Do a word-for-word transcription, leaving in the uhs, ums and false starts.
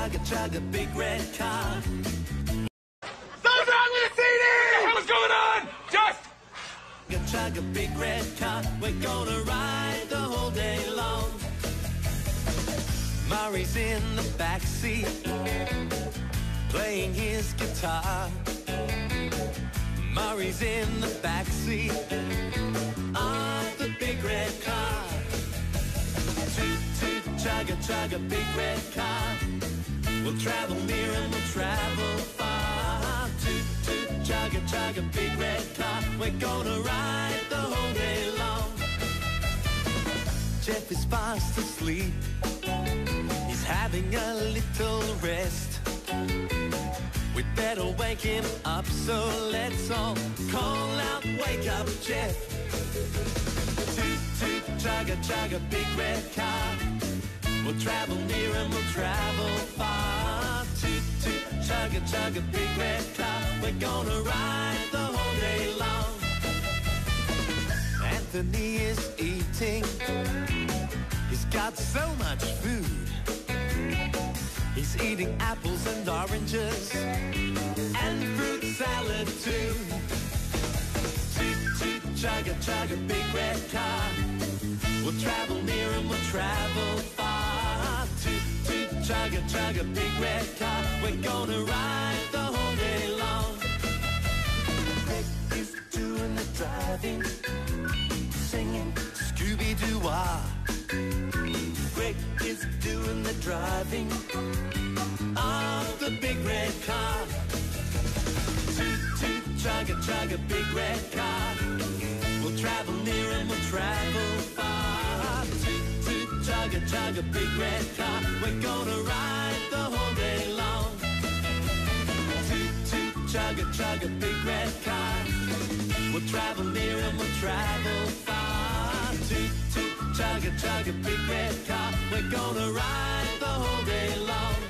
chug a chug a big red car. Something's wrong with the C D! What the hell is going on? Just Chug a chug a big red car. We're gonna ride the whole day long. Murray's in the back seat, playing his guitar. Murray's in the back seat of the big red car. Toot toot chug a chug a big red car. We'll travel near and we'll travel far. Toot toot chug a chug a big red car. We're gonna ride the whole day long. Jeff is fast asleep, he's having a little rest. We'd better wake him up, so let's all call out, wake up Jeff. Toot toot chug a chug a big red car. We'll travel near and we'll travel far. Toot toot chug a chug a big red car. We're gonna ride the whole day long. Anthony is eating, he's got so much food. He's eating apples and oranges and fruit salad too. Toot toot chug a chug a big red car. We'll travel near and we'll travel far. Toot toot chug a chug a big red car. We're gonna ride the whole day long. Rick is doing the driving, singing Scooby-Doo-wah. Rick is doing the driving of the big red car. Toot toot chug a chug a big red car. We'll travel near and we'll travel far. Toot toot chug a chug a big red car. We're gonna ride the whole day long. Toot toot chug a chug a big red car. We'll travel near and we'll travel far. Toot toot chug a chug a big red car. We're gonna ride the whole day long.